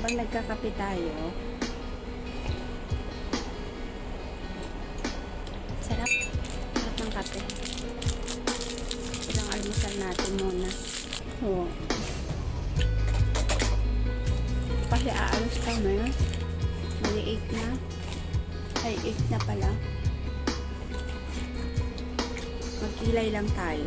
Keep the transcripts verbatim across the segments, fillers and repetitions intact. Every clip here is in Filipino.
Habang nagkakape tayo, sarap. Sarap ng kape. Ilang almusal natin muna. Oo. Kasi aalos kami. Mali eight na. Ay, eight na pala. Magkilay lang tayo.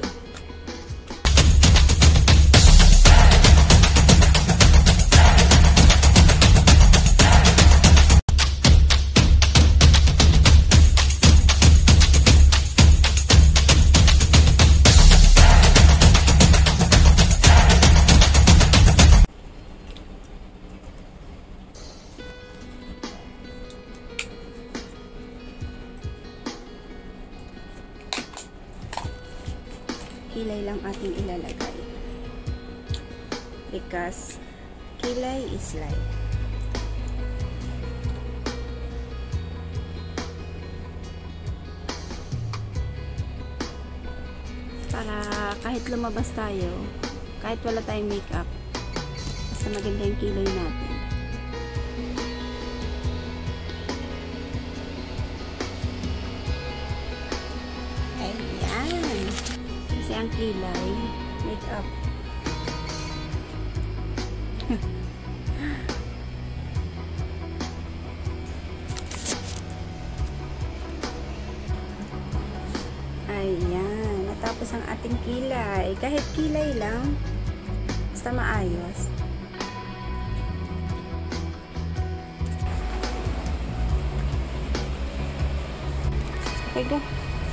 Kilay lang ating ilalagay because kilay is life. Para kahit lumabas tayo, kahit wala tayong makeup, basta maganda yung kilay natin. Ang kilay, makeup. Ayan, natapos ang ating kilay. Kahit kilay lang, basta maayos. Okay, go.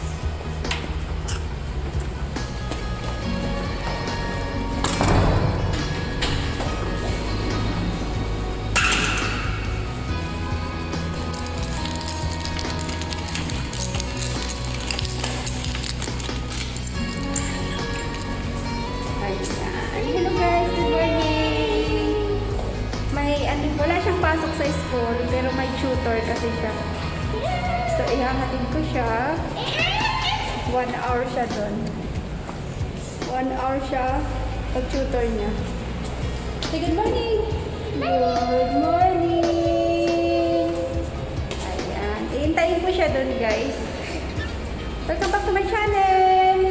Pasok sa school, pero may tutor kasi siya. So, ihahatid ko siya. One hour siya doon. One hour siya pag-tutor niya. Say good morning! Good morning! Ayan. Iintayin ko siya doon, guys. Welcome back to my channel!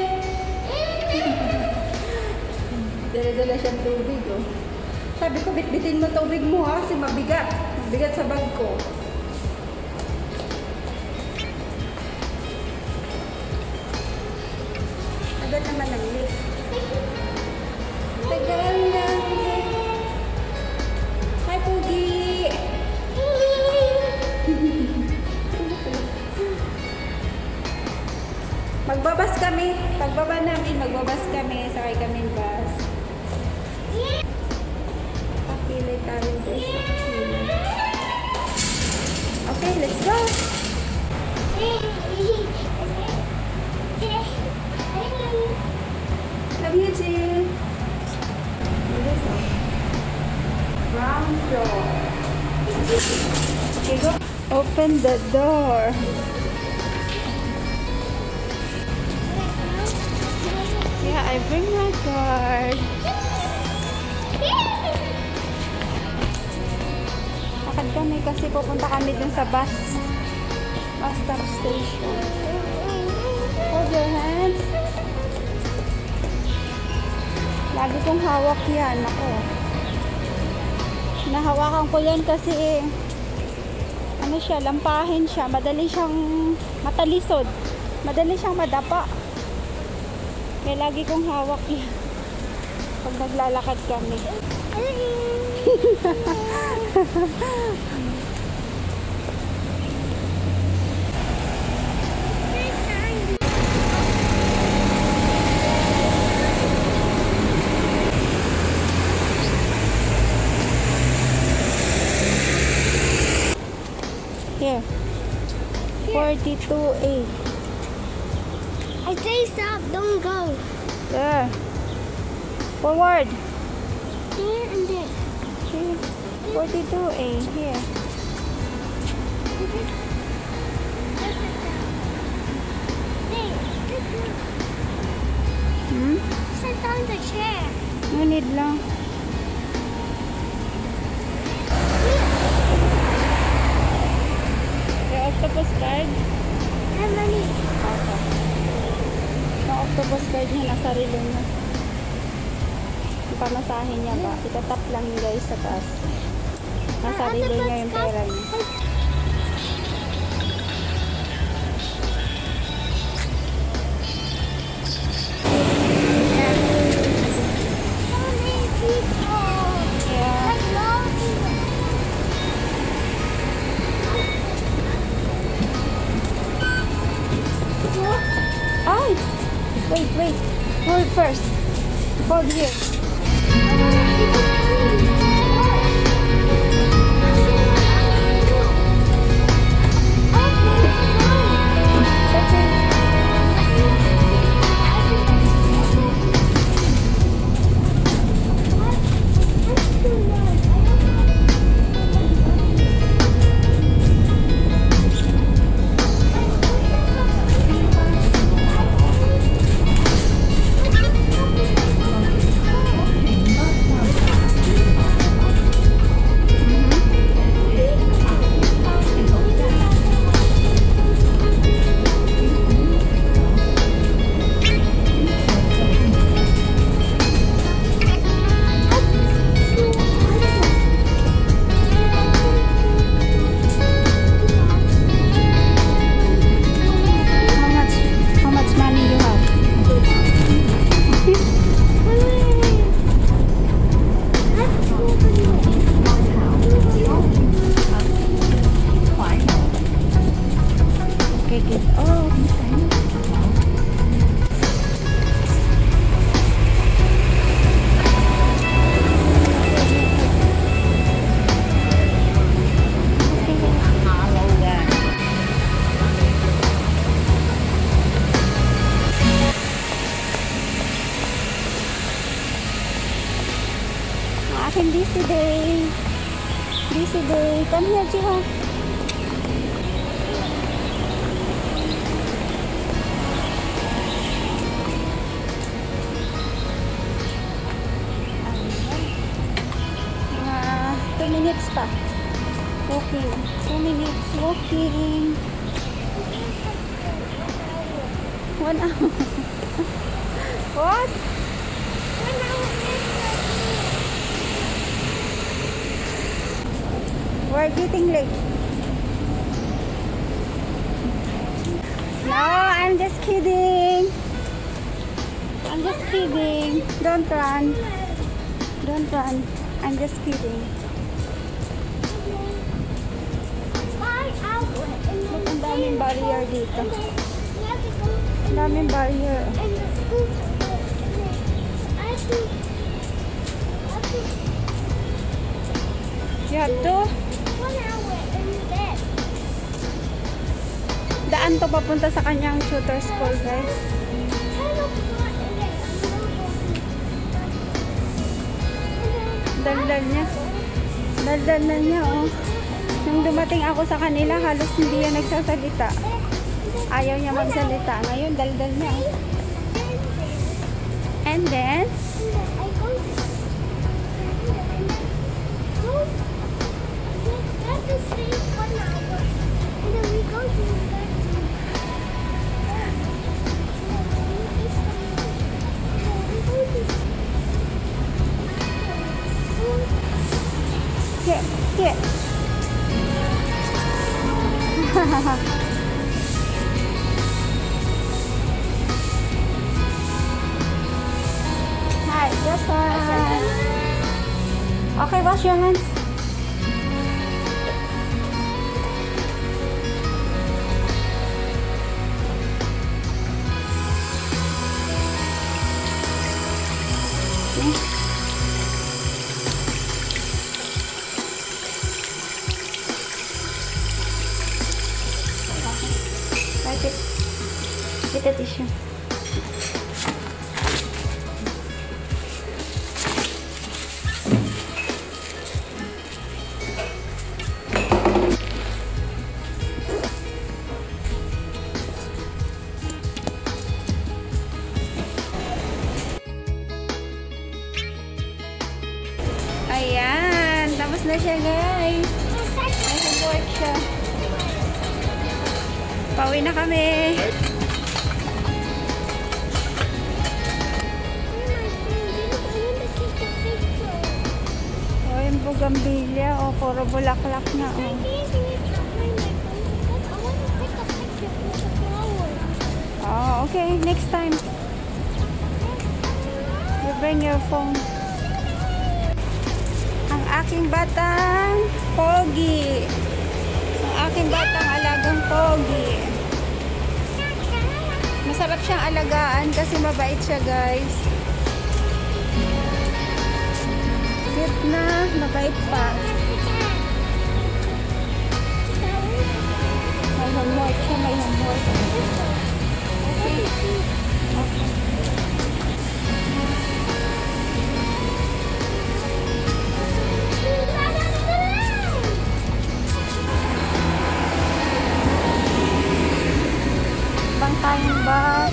Dala-dala siyang tubig, oh. Sabi ko, bitbitin mo tubig mo ha, kasi mabigat. Mabigat sa bag ko. Agad naman ang lift. Tagal lang. Hi, Pugi! Magbabas kami. Pagbaba namin, magbabas kami. Sakay kami ng bus. Pilay tayo guys sa kusina. Okay, let's go! Love you too! Brown door. Okay, go! Open the door! Yeah, I bring my card. Kami kasi pupunta kami dun sa bus bus stop station. Hold your hands. Lagi kong hawak yan ako. Nahawakan ko yan kasi ano siya, lampahin siya, madali siyang matalisod, madali siyang madapa, kaya lagi kong hawak yan pag naglalakad kami. Here. forty-two A. I say stop, don't go. There. Forward. Here and there. Here. forty-two A. Here. Hmm? Sit on the chair. No need lang. bayad niya na sarili niya. Yung pamasahe niya ba? Itatap lang yun guys sa taas. Nasarili niya yung pera niya. Ay! Wait, wait. Hold first. Hold here. That's it. How much? How much money you have? Okay, good. Oh. Ang aking busy day. Busy day. Come here, Jiha. Mga two minutes pa. Walking. two minutes walking. One hour. What? We're getting late. No, I'm just kidding. I'm just kidding. Don't run. Don't run. I'm just kidding. Look, ang daming barrier dito. Ang daming barrier. You have to? Daan to papunta sa kanyang tutor school, guys. Daldal niya. Daldal na niya, oh. Nung dumating ako sa kanila, halos hindi yan nagsasalita. Ayaw niya magsalita. Ngayon, daldal niya, oh. And then, here, here. Hi, just one. Okay, wash your hands. Wipe it. Get a tissue. Ayan, tapos na siya, guys. Nasa-work siya. Pauwi na kami. bougainvillea. O, puro bulaklak na. I Oh. can't even try my phone because I want to take a picture with the flower. Oh, okay. Next time. You bring your phone. Ang aking batang pogi. Ang aking batang alagang pogi. Masarap siyang alagaan kasi mabait siya, guys. Cute na, mabait pa. May homework siya, may homework. Okay. Okay. Bangkayang bus.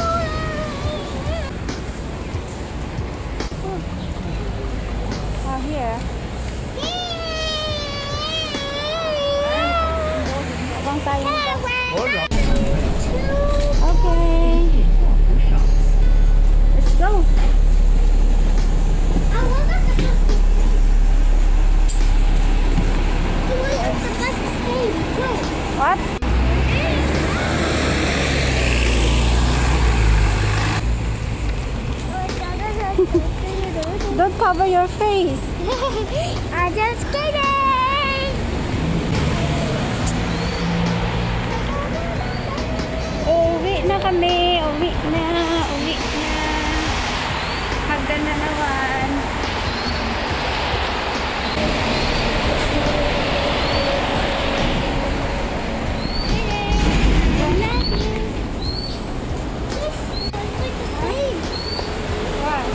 Oh, here. Bangkayang bus. Okay. Let's go. What? Don't cover your face. I'm just kidding. Uwi na kami. Uwi na. Uwi na. Hagdan na naman. Wow.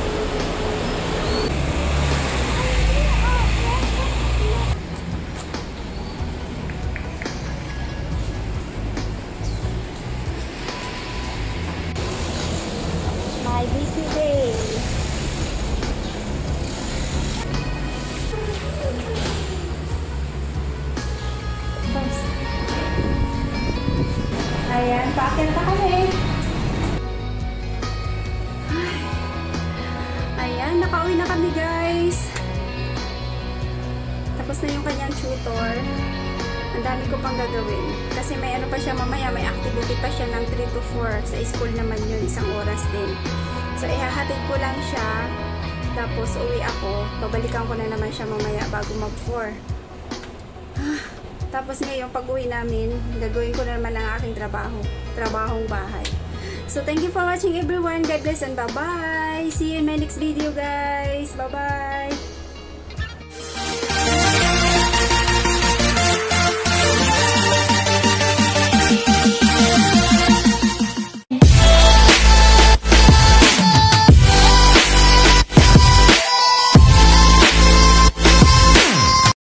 My busy day. First. Ayan, paakyat na kami. Ayan, nakauwi na kami, guys. Tapos na yung kanyang tutor. Ang dami ko pang gagawin. Kasi may ano pa siya mamaya, may activity pa siya ng three to four. Sa school naman yun, isang oras din. So, ihahatid ko lang siya. Tapos, uwi ako. Babalikan ko na naman siya mamaya bago mag four. Tapos ngayon, pag uwi namin, gagawin ko na naman ang aking trabaho. Trabahong bahay. So, thank you for watching everyone. God bless and bye-bye. See you in my next video, guys. Bye-bye.